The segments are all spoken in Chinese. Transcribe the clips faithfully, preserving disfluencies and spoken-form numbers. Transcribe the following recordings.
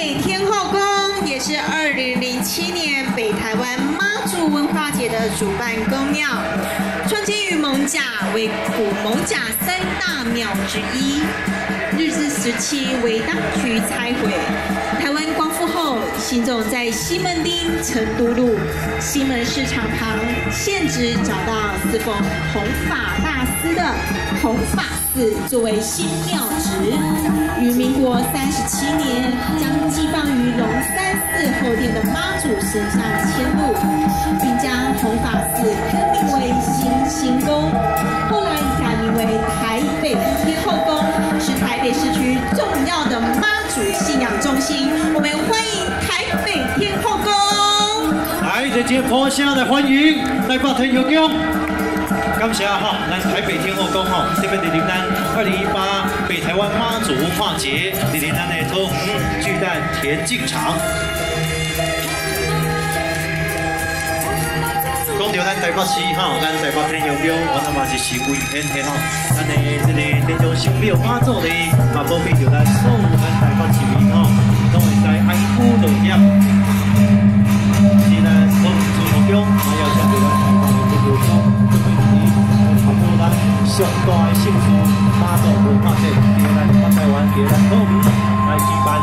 北天后宫也是二零零七年北台湾妈祖文化节的主办宫庙，创建于艋舺，为古艋舺三大庙之一。日治时期为当局拆毁，台湾光复后，行走在西门町成都路西门市场旁现址找到侍奉弘法大师的弘法寺作为新庙址，于民国三十七年将寄放于龙山寺后殿的妈祖神像迁入，并将弘法寺更名为新兴宫，后来改名为台北天后宫，是台北市区重要的妈祖信仰中心。我们欢迎台北天后宫。 来，这节坡下来欢迎来报天后宫。感谢哈，咱台北天后宫哈，这边莅临咱二零一八北台湾妈祖文化节，莅临咱的桃园巨蛋田径场。讲到咱台北市哈，咱台北天后宫，我他妈是是威天天吼，咱的这个天上神庙妈祖呢，嘛保庇着咱所有咱台北市民吼，拢会在安居乐业。是咱桃园天后宫，我要向着咱台北的天后宫。上大的盛事妈祖文化节，伫咱北台湾，伫咱桃园来举办。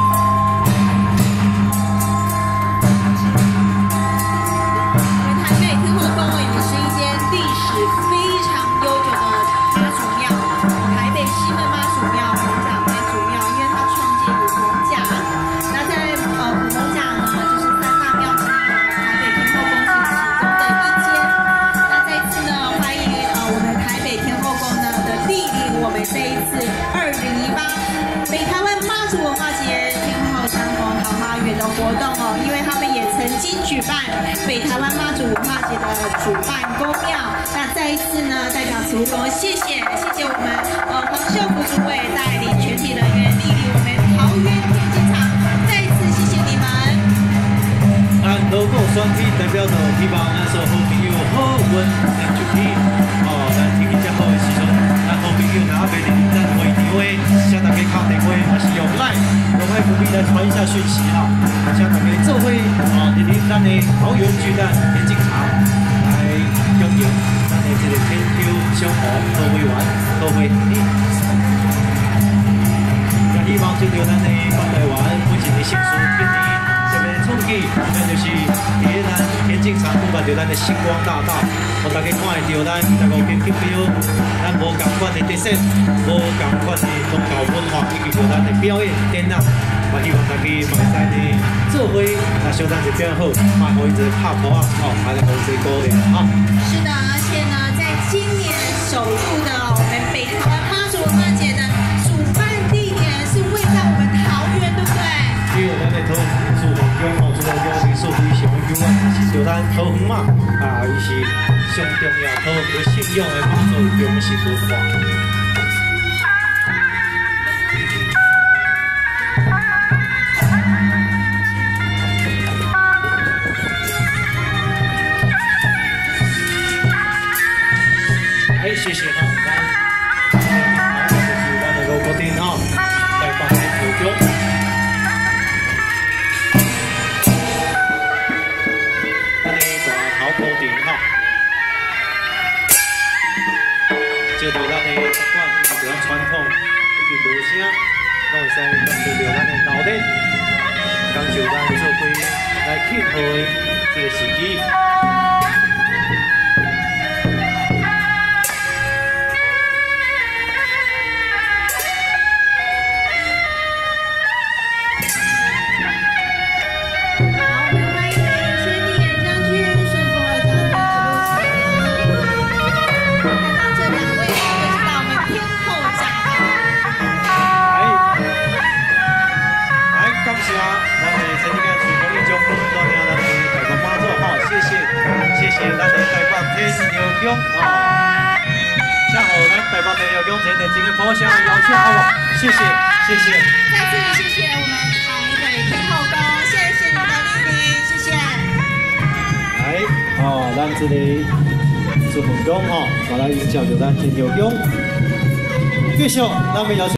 台北天后宫也是一间历史非常悠久的妈祖庙，台北西门妈祖庙、艋舺妈祖庙，因为它创建于艋舺。那在呃古艋舺呢，就是三大庙之一，台北天后宫是其中的一间。那这一次呢，欢迎呃我们台北天后宫呢的莅临我们这一次二零一八北台湾妈祖文化节天后相逢桃花源的活动哦，因为他们也曾经举办北台湾妈祖文化节的主办宫庙。那再一次呢，代表慈湖宫谢谢谢谢我们呃黄秀福主委带领全体人员莅临我们桃园田径场，再一次谢谢你们。 咱路过选区代表着希望咱所有好朋友好运来出去，哦，咱天气遮好的时阵，咱好朋友若还袂莅临咱会场的，请大家敲电话，还是用 Line 用 F B 来传一下讯息哈，请大家做伙哦莅临咱的桃园巨蛋田径场来拥有咱的这个天后相逢好会玩好会喜。也希望就着咱的北台湾每一个盛事天地。创意，咱就是伫咧咱田径场举办着咱的星光大道，互大家看会到咱十五间锦标，咱无共款的特色，无共款的宗教文化，以及着咱的表演展览，嘛希望大家嘛会使呢做伙，啊，相当是比较好，嘛可以一个拍鼓啊，哦，还能互一个鼓励啊。 是的，而且呢，在今年首度的我们北台湾妈祖文化节的主办地点是位在我们桃园，对不对？ 因为咱的桃园主办宫吼，主办宫人数非常的优啊，是就咱桃园嘛，啊，伊是上重要桃园的信仰的妈祖中心文化。哎，谢谢哈，咱，好，这是咱的 logo 店哈，台北天后宫。就着咱的习惯，就咱传统，以及锣声，拢会使就着咱的闹热，感受咱做伙来庆贺的这个时机。天后宫哦，请互咱台北天后宫前的整个鼓声邀请好不好？谢谢，谢谢。 再次谢谢我们台北天后宫，谢谢你的莅临，谢谢。 来，哦，咱这里祝福宫吼，我来迎接着咱天后宫，继续，咱们邀请。